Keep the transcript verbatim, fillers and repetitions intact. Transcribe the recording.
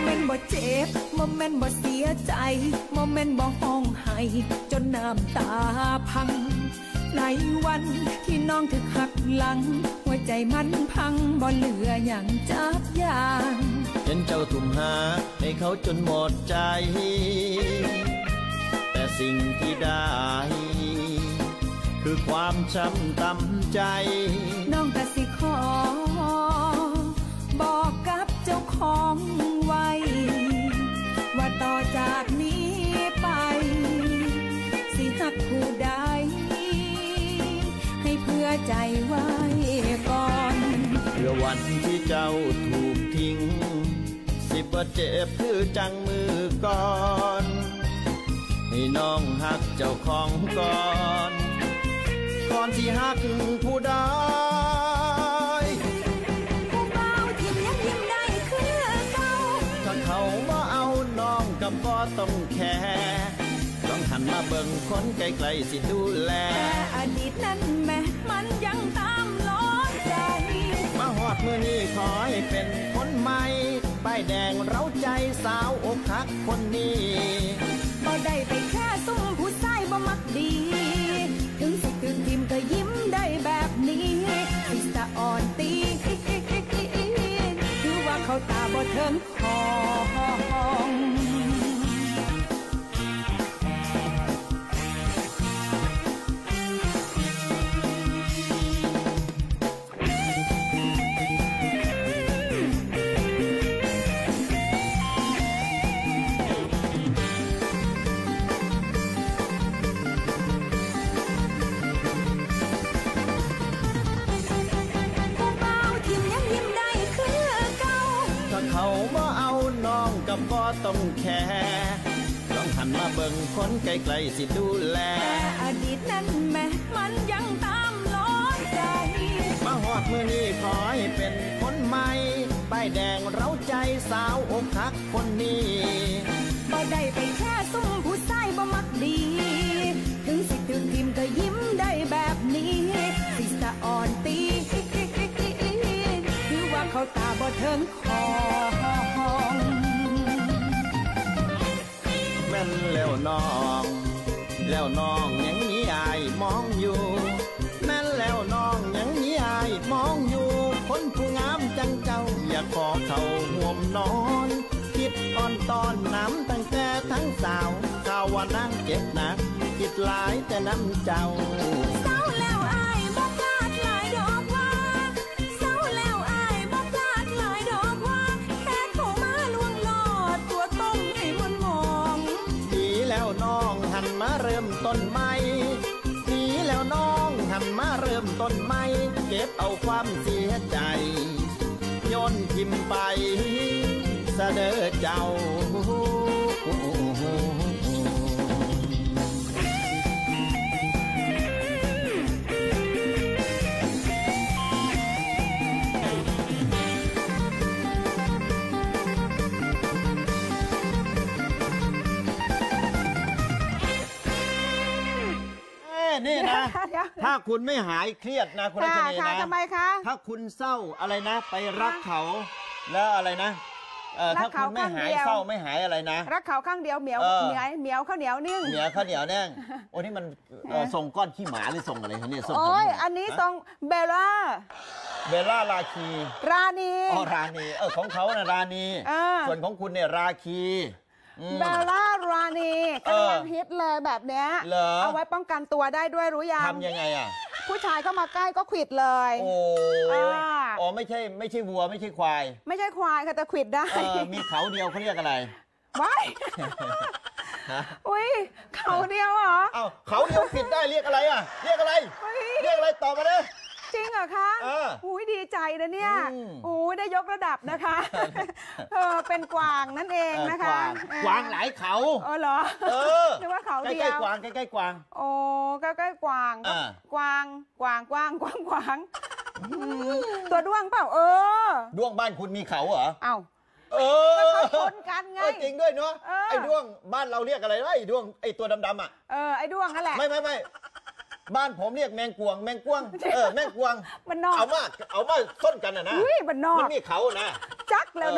เมนต์บ่เจ็บโมเมนต์บ่เสียใจโมเมนต์บ่ห้องไห้จนน้ำตาพังในวันที่น้องถึกหักหลังหัวใจมันพังบ่เหลืออย่างจักอย่างเห็นเจ้าทุ่มหาให้เขาจนหมดใจแต่สิ่งที่ได้คือความช้ำตำใจน้องก็สิขอบอกกับเจ้าของไว้ว่าต่อจากนี้ไปสิหักผู้ใดให้เพื่อใจไว้ก่อนเพื่อวันที่เจ้าถูกทิ้งสิบ่เจ็บคือจังมือก่อนให้น้องหักเจ้าของก่อนก่อนที่หักผู้ใดผู้เบาที่ยังยิ้มได้คือเก่าถ้าเขาบ่เอาน้องกับพ่อต้องแค่ลองหันมาเบิ่งคนไกลๆสิดูแลแต่อดีตนั้นแม้มันยังตามล้อใจมาฮอดมื้อนี้ขอให้เป็นคนใหม่ป้ายแดงเร้าใจสาวอกหักคนนี้บ่ได้ไปแค่ซุ่มผู้ชายบ่มักดีถึงสิถึงทิมก็ยิ้มได้แบบนี้สิสะอ่อนตีคือว่าเขาตาบ่เทิงคองเขาบ่เอาน้องกับบ่ต้องแค่ลองหันมาเบิ่งคนไกลๆสิดูแลแต่อดีตนั้นแม้มันยังตามล้อใจมาฮอดมื้อนี้ขอให้เป็นคนใหม่ป้ายแดงเร้าใจสาวอกหักคนนี้บ่ได้ไปแค่ซุ่มผู้ชายบ่มักดีถึงสิถึงทิมก็ยิ้มได้แบบนี้สิสะอ่อนตีคือว่าเขาตาบ่เทิงคองแม่นแล้วน้องแล้วน้องยังมีอายมองอยู่แม่นแล้วน้องยังมีอายมองอยู่คนผู้งามจังเจ้าอยากขอเขาห่วมนอนคิดอ่อนตอนน้ำตั้งแต่ทั้งสาวข่าวว่านั่งเจ็บหนักคิดหลายแต่น้ำเจ้าเศร้าแล้วอายบ่พลาดหลายดอกว่าเศร้าแล้วอายบ่พลาดหลายดอกว่าแค่เข้ามาล่วงลอดตัวต้มให้มันมองดีแล้วน้องหันมาเริ่มต้นใหม่ดีแล้วน้องหันมาเริ่มต้นใหม่เก็บเอาความเสียใจโยนทิมไปเสดอเจ้านี่นะถ้าคุณไม่หายเครียดนะคุณรัชนีนะทำไมคะถ้าคุณเศร้าอะไรนะไปรักเขาแล้วอะไรนะเออถ้าคุณไม่หายเศร้าไม่หายอะไรนะรักเขาข้างเดียวเหมียวเหมียวเหมียวข้าวเหนียวนึ่งเหมียวข้าวเหนียวนึ่งโอ้นี่มันส่งก้อนขี้หมาหรือส่งอะไรเนี่ยส่งโอ้ยอันนี้ส่งเบลล่าเบลล่าราคีราณีอ๋อราณีเออของเขาน่ะราณีส่วนของคุณเนี่ยราคีเบลล่าราณีกำลังฮิตเลยแบบเนี้ยเอาไว้ป้องกันตัวได้ด้วยรู้ยังทำยังไงอ่ะผู้ชายเข้ามาใกล้ก็ขวิดเลยโอ้อ๋อไม่ใช่ไม่ใช่วัวไม่ใช่ควายไม่ใช่ควายค่ะแต่ขวิดได้มีเขาเดียวเขาเรียกอะไรไม่อุ้ยเขาเดียวเหรออ้าวเขาเดียวขวิดได้เรียกอะไรอ่ะเรียกอะไรเรียกอะไรตอบมาเลยจริงเหรอคะอุ้ยดีใจนะเนี่ยอุ้ยได้ยกระดับนะคะเออเป็นกวางนั่นเองนะคะกวางหลายเขาเออเหรอเออนึกว่าเขาเดียวใกล้ๆกวางใกล้ๆกวางโอ้ใกล้ๆกวางกวางกวางกวางกวางกวางตัวด้วงเปล่าเออด้วงบ้านคุณมีเขาเหรอเอ้าเออชนกันไงจริงด้วยเนาะไอ้ด้วงบ้านเราเรียกอะไรนะไอ้ด้วงไอ้ตัวดำๆอ่ะเออไอ้ด้วงนั่นแหละไม่ไม่ไม่บ้านผมเรียกแมงกวงแมงกวงเออแมงกวงมันนอกเอามาเอามาส้นกันนะนะมันนอกมันมีเขานะจักแล้ว